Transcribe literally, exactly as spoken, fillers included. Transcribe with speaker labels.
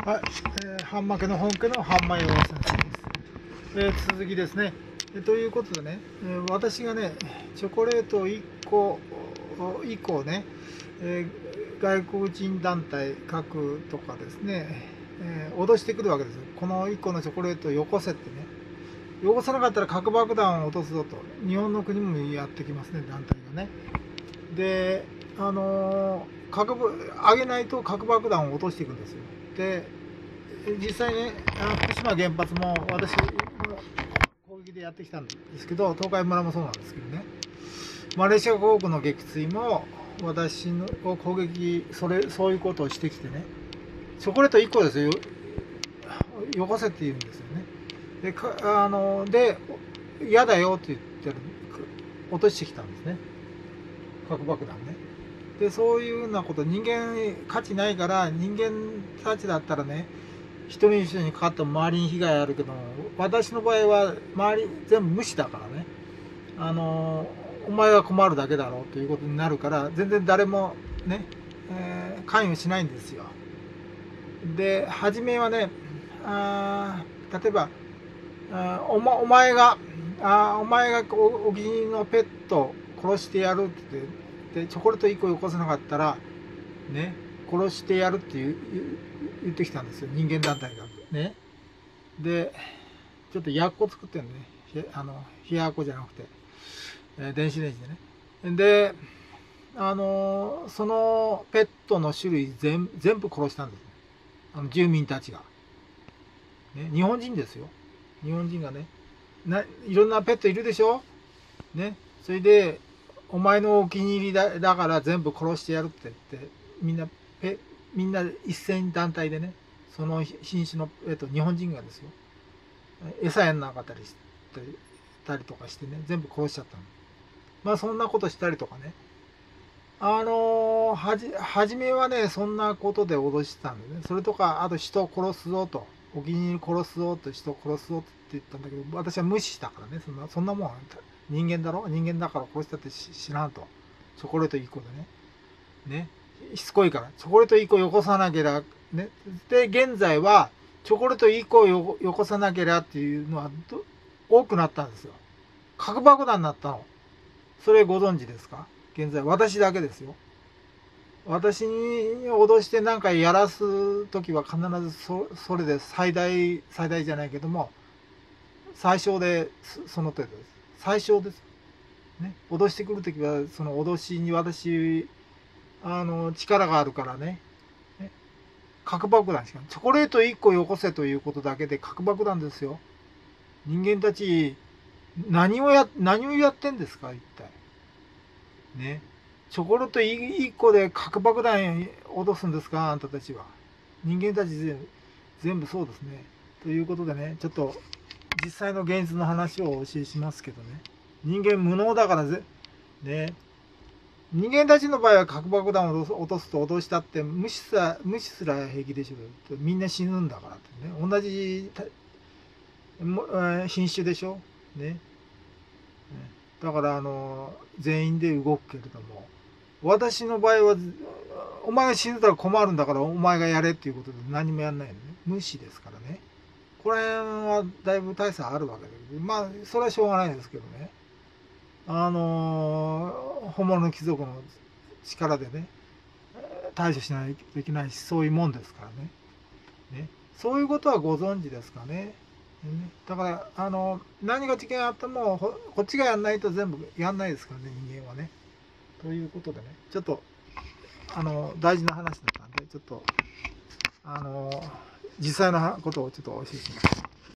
Speaker 1: はい、えー、半負けの本家の半枚洋先生です。えー、続きですね。えー、ということでね、えー、私がね、チョコレートいっこ以降ね、えー、外国人団体各とかですね、えー、脅してくるわけですよ。このいっこのチョコレートをよこせってね。よこさなかったら核爆弾を落とすぞと。日本の国もやってきますね、団体がね。で、あのー、核上げないと核爆弾を落としていくんですよ。で、実際ね、あの福島原発も私の攻撃でやってきたんですけど、東海村もそうなんですけどね、マレーシア航空の撃墜も私の攻撃、それそういうことをしてきてね、チョコレートいっこですよ、よこせって言うんですよね。で、かあので嫌だよって言ってる、落としてきたんですね、核爆弾ね。で、そういうようなこと、人間価値ないから、人間たちだったらね、一人一人にかかっても周りに被害あるけども、私の場合は周り全部無視だからね、あのお前が困るだけだろうということになるから、全然誰もね、えー、関与しないんですよ。で、初めはね、あ例えばあお、ま、お前があお前がお気に入りのペットを殺してやるって言って、でチョコレートいっこよこせなかったらね、殺してやるって言う言ってきたんですよ、人間団体がね。で、ちょっとやっこ作ってるのね、あの冷ややっこじゃなくて、えー、電子レンジでね。で、あのー、そのペットの種類全全部殺したんです、あの住民たちが、ね、日本人ですよ、日本人がね、ないろんなペットいるでしょ、ね、それでお前のお気に入りだだから全部殺してやるって言って、みんなペみんな一斉団体でね、その品種の、えっと、日本人がですよ、餌やんなかったりしたりとかしてね、全部殺しちゃったの。まあそんなことしたりとかね、あのー、はじ初めはね、そんなことで脅してたんでね、それとか、あと人を殺すぞと、お気に入り殺すぞと、人を殺すぞって言ったんだけど、私は無視したからね、そんなそんなもん、人間だろ、人間だから殺したって知らんと、チョコレートいっこでね、ね、しつこいから、チョコレートいっこよこさなけりゃ、ね、で、現在は、チョコレートいっこよよこさなけりゃっていうのは多くなったんですよ。核爆弾になったの。それご存知ですか？現在、私だけですよ。私に脅して何かやらす時は必ず そ, それで最大、最大じゃないけども、最小でその程度です。最小です。ね。脅してくる時は、その脅しに私、あの、力があるからね。ね、核爆弾しか、チョコレートいっこよこせということだけで核爆弾ですよ。人間たち、何をや、何をやってんですか、一体。ね。チョコレートいっこで核爆弾落とすんですか、あんたたちは。人間たち全部、全部そうですね。ということでね、ちょっと実際の現実の話をお教えしますけどね。人間無能だからぜ、ね。人間たちの場合は核爆弾を落とすと脅したって無視すら、無視すら平気でしょ。みんな死ぬんだからってね。同じ品種でしょ。ね。だからあの全員で動くけれども、私の場合はお前が死んだら困るんだからお前がやれっていうことで何もやんないのね。無視ですからね。これはだいぶ大差あるわけだけど、まあそれはしょうがないですけどね、あの本物の貴族の力でね対処しないといけないし、そういうもんですからね。ね、そういうことはご存知ですかね。だからあの何が事件あってもこっちがやんないと全部やんないですからね、人間はね。ということでね、ちょっとあの大事な話だったんで、ちょっとあの実際のことをちょっとお教えします。